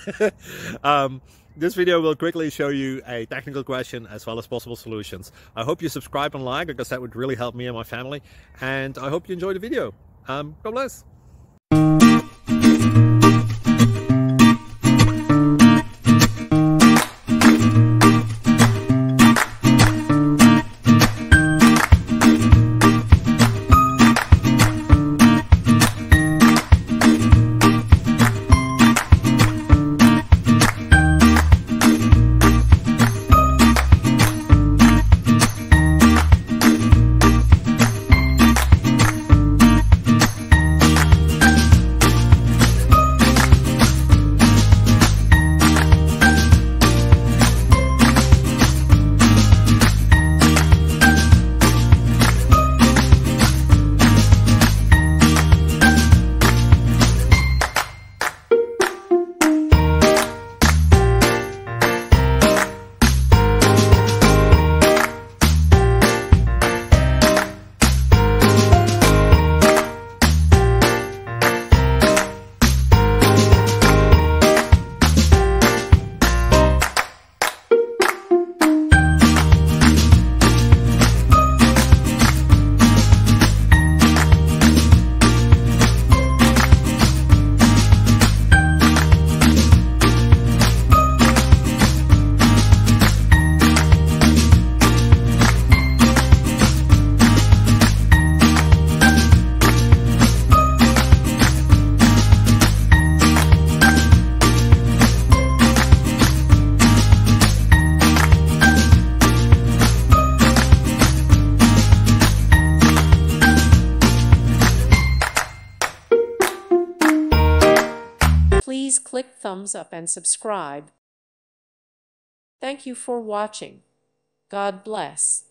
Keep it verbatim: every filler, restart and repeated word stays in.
um, this video will quickly show you a technical question as well as possible solutions. I hope you subscribe and like, because that would really help me and my family. And I hope you enjoy the video. Um, God bless. Please click thumbs up and subscribe. Thank you for watching. God bless.